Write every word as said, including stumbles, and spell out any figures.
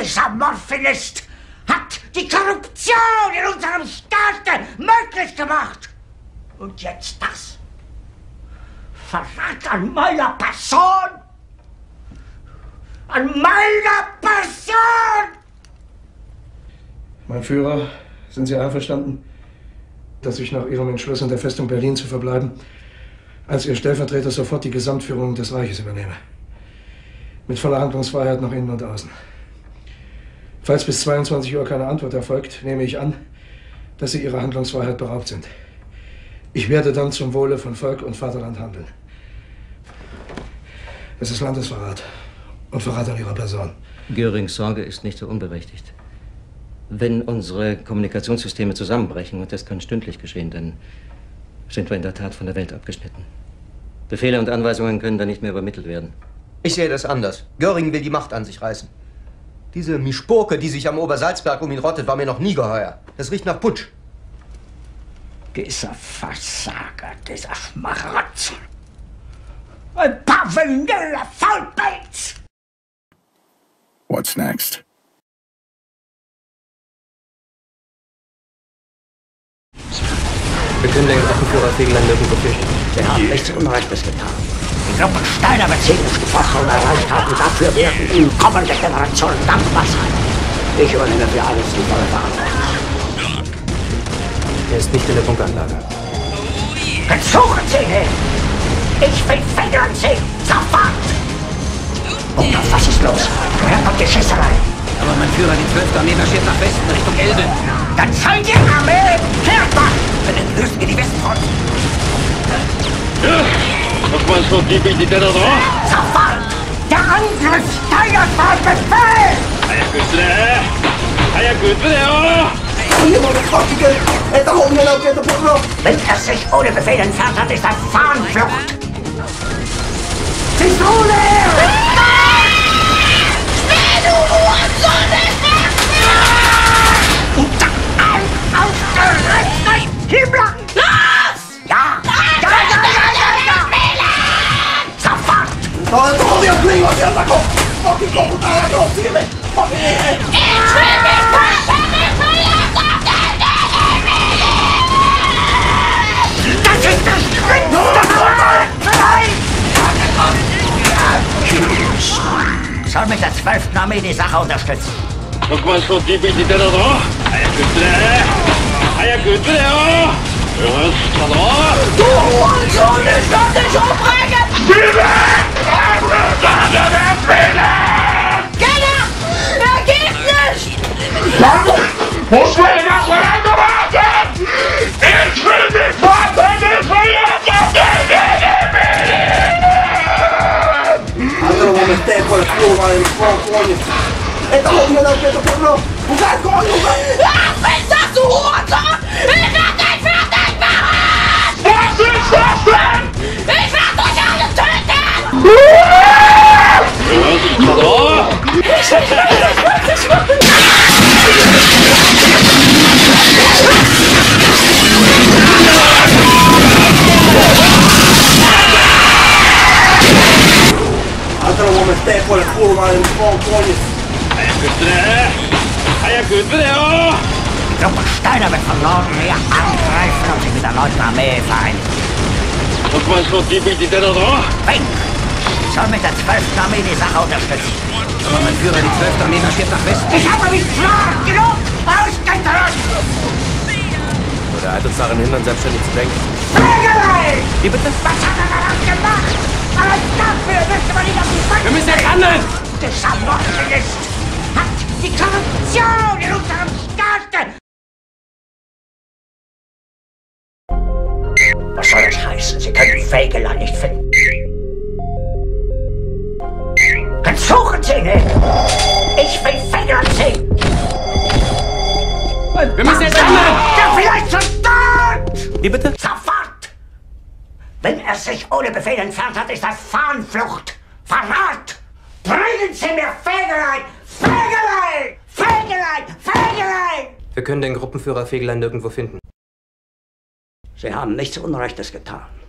Dieser Morphinist hat die Korruption in unserem Staat möglich gemacht. Und jetzt das. Verrat an meiner Person. An meiner Person! Mein Führer, sind Sie einverstanden, dass ich nach Ihrem Entschluss in der Festung Berlin zu verbleiben, als Ihr Stellvertreter sofort die Gesamtführung des Reiches übernehme? Mit voller Handlungsfreiheit nach innen und außen. Falls bis zweiundzwanzig Uhr keine Antwort erfolgt, nehme ich an, dass Sie Ihrer Handlungsfreiheit beraubt sind. Ich werde dann zum Wohle von Volk und Vaterland handeln. Es ist Landesverrat und Verrat an Ihrer Person. Görings Sorge ist nicht so unberechtigt. Wenn unsere Kommunikationssysteme zusammenbrechen, und das kann stündlich geschehen, dann sind wir in der Tat von der Welt abgeschnitten. Befehle und Anweisungen können dann nicht mehr übermittelt werden. Ich sehe das anders. Göring will die Macht an sich reißen. Diese Mischpoke, die sich am Obersalzberg um ihn rottet, war mir noch nie geheuer. Das riecht nach Putsch. Dieser Versager, dieser Schmarotzer. Ein parveneller Faulpelz! What's next? Wir können den Gruppenführer Fegelein nirgendwo finden. Sie haben nichts Unrechtes getan. Die Gruppen Steiner beziehenden Forschung erreicht haben, dafür werden ihm kommende Generationen dankbar sein. Ich übernehme für alles die volle Verantwortung. Er ist nicht in der Bunkeranlage. Versuchen Sie ihn! Ich will Federn sehen! Sofort! Bunker, was ist los? Woher kommt die Schießerei? Aber mein Führer, die zwölfte Armee marschiert nach Westen, Richtung Elbe. Dann soll die Armee kehrt machen! Dann entlösen wir die Westfront. Nochmal so die bitte da drauf. Sofort! Der Angriff steigert mein Befehl! Hiya, good there. Hiya, good there. Wenn er sich ohne Befehl entfernt hat, ist das Fahnenflucht! Pistole! Schnell, du Hurensohn! Ausgerechnet! Himmler! Los! Ja! Ja, ja, ja, ja, ja! Sofort! Ich will mich Das ist das Schlimmste! Soll mit der zwölften Armee die Sache unterstützen. Nochmal so die bitte da drauf. Hiya, good there. Hiya, good there. Was da drauf? Du Hurensohn, ich werde dich umbringen! Keller! Er geht nicht! Muss man nach Hause warten? Ich will nicht warten, ich will jetzt auf Altro come te quel culo nel fuoco. E dopo mi dà detto proprio. Buca coglio. Ah, pensa du Hurensohn! Ich werde dich fertig machen! Was ist das denn? Ich werde euch alle töten! Was da drauf? Ich will dich machen! Altro come te quel culo nel fuoco. Hiya, good there. Hiya, good there. Die Gruppe Steiner wird von Norden her angreifen und sich mit der neunten Armee vereinigen. Nochmal so die bitte da drauf. Fink soll mit der zwölften Armee die Sache unterstützen. Aber mein Führer, die zwölfte Armee marschiert nach Westen. Ich habe mich klar genug ausgedrückt! Oder hat uns daran hindern, selbstständig zu denken. Fegerei! Wie bitte? Was hat er daran gemacht? Aber dafür müsste man ihn auf die Bank Wir müssen jetzt handeln! Dieser Morphinist hat die Korruption in unserem Staat! Was soll das heißen? Sie können Fegelein nicht finden. Dann suchen Sie ihn! Ich will Fegelein sehen! Wir müssen jetzt handeln! Der vielleicht schon tot! Wie bitte? Sofort! Wenn er sich ohne Befehl entfernt hat, ist das Fahnenflucht! Verrat! Bringen Sie mir Fegelein! Fegelein! Fegelein! Fegelein! Wir können den Gruppenführer Fegelein nirgendwo finden. Sie haben nichts Unrechtes getan.